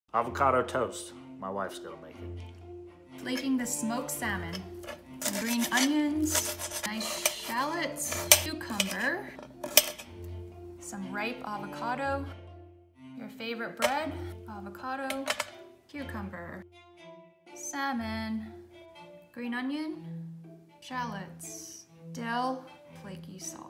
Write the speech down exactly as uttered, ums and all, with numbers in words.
Avocado toast. My wife's gonna make it. Flaking the smoked salmon. Some green onions, nice shallots, cucumber, some ripe avocado, your favorite bread, avocado, cucumber, salmon, green onion, shallots, dill, flaky salt.